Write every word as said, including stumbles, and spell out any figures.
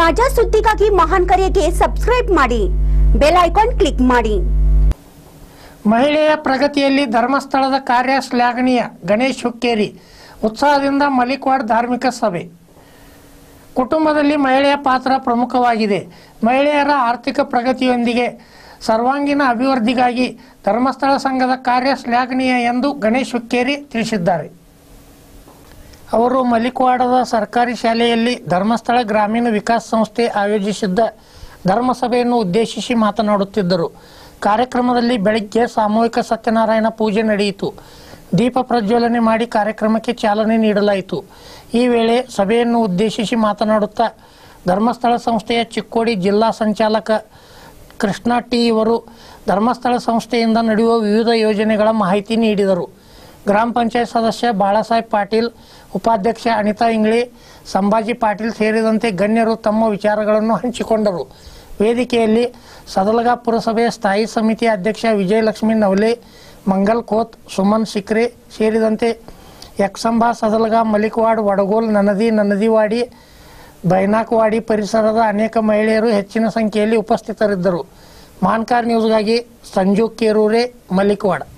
ತಾಜಾ ಸುದ್ದಿಗಾಗಿ ಮಹಾನ್ ಕರೆಗೆ ಸಬ್ಸ್ಕ್ರೈಬ್ ಮಾಡಿ, ಬೆಲ್ ಐಕಾನ್ ಕ್ಲಿಕ್ ಮಾಡಿ। ಮಹಿಳೆಯ ಪ್ರಗತಿಯಲ್ಲಿ ಧರ್ಮಸ್ಥಳದ ಕಾರ್ಯ ಶ್ಲಾಘನೀಯ, ಗಣೇಶ್ ಹುಕ್ಕೇರಿ ಉತ್ಸಾಹದಿಂದ ಮಲಿಕ್ವಾಡ್ ಧಾರ್ಮಿಕ ಸಭೆ। ಕುಟುಂಬದಲ್ಲಿ ಮಹಿಳೆಯ ಪಾತ್ರ ಪ್ರಮುಖವಾಗಿದೆ। ಮಹಿಳೆಯರ ಆರ್ಥಿಕ ಪ್ರಗತಿಯೊಂದಿಗೆ ಸರ್ವಾಂಗೀಣ ಅಭಿವೃದ್ಧಿಗಾಗಿ ಧರ್ಮಸ್ಥಳ ಸಂಘದ ಕಾರ್ಯ ಶ್ಲಾಘನೀಯ ಎಂದು ಗಣೇಶ್ ಹುಕ್ಕೇರಿ ತಿಳಿಸಿದ್ದಾರೆ। ಅವರು ಮಲಿಕ್ವಾಡದ ಸರ್ಕಾರಿ ಶಾಲೆಯಲ್ಲಿ ಧರ್ಮಸ್ಥಳ ಗ್ರಾಮೀಣ ವಿಕಾಸ ಸಂಸ್ಥೆ ಆಯೋಜಿಸಿದ್ದ ಧರ್ಮಸಭೆಯನ್ನು ಉದ್ದೇಶಿಸಿ ಮಾತನಾಡುತ್ತಿದ್ದರು। ಕಾರ್ಯಕ್ರಮದಲ್ಲಿ ಬೆಳಗ್ಗೆ ಸಾಮೂಹಿಕ ಸತ್ಯನಾರಾಯಣ ಪೂಜೆ ನಡೆಯಿತು। ದೀಪ ಪ್ರಜ್ವಲನೆ ಮಾಡಿ ಕಾರ್ಯಕ್ರಮಕ್ಕೆ ಚಾಲನೆ ನೀಡಲಾಯಿತು। ಈ ವೇಳೆ ಸಭೆಯನ್ನು ಉದ್ದೇಶಿಸಿ ಮಾತನಾಡುತ್ತಾ ಧರ್ಮಸ್ಥಳ ಸಂಸ್ಥೆಯ ಚಿಕ್ಕೋಡಿ ಜಿಲ್ಲಾ ಸಂಚಾಲಕ ಕೃಷ್ಣ ಟಿ ಇವರು ಧರ್ಮಸ್ಥಳ ಸಂಸ್ಥೆಯಿಂದ ನಡೆಯುವ ವಿವಿಧ ಯೋಜನೆಗಳ ಮಾಹಿತಿ ನೀಡಿದರು। ಗ್ರಾಮ ಪಂಚಾಯತ್ ಸದಸ್ಯ ಬಾಳಾಸಾಹೇಬ್ ಪಾಟೀಲ್, ಉಪಾಧ್ಯಕ್ಷ ಅನಿತಾ ಇಂಗ್ಳಿ, ಸಂಭಾಜಿ ಪಾಟೀಲ್ ಸೇರಿದಂತೆ ಗಣ್ಯರು ತಮ್ಮ ವಿಚಾರಗಳನ್ನು ಹಂಚಿಕೊಂಡರು। ವೇದಿಕೆಯಲ್ಲಿ ಸದಲಗಾ ಪುರಸಭೆಯ ಸ್ಥಾಯಿ ಸಮಿತಿ ಅಧ್ಯಕ್ಷ ವಿಜಯಲಕ್ಷ್ಮಿ ನವಲೆ, ಮಂಗಲ್ ಕೋತ್, ಸುಮನ್ ಸಿಕ್ರೆ ಸೇರಿದಂತೆ ಯಕ್ಸಂಬಾ, ಸದಲಗಾ, ಮಲಿಕ್ವಾಡ್, ವಡಗೋಲ್, ನನ್ನದಿ, ನನ್ನದಿವಾಡಿ, ಬೈನಾಕವಾಡಿ ಪರಿಸರದ ಅನೇಕ ಮಹಿಳೆಯರು ಹೆಚ್ಚಿನ ಸಂಖ್ಯೆಯಲ್ಲಿ ಉಪಸ್ಥಿತರಿದ್ದರು। ಮಾನ್ಕಾರ್ ನ್ಯೂಸ್ಗಾಗಿ ಸಂಜು ಕೇರೂರೆ, ಮಲಿಕ್ವಾಡ್।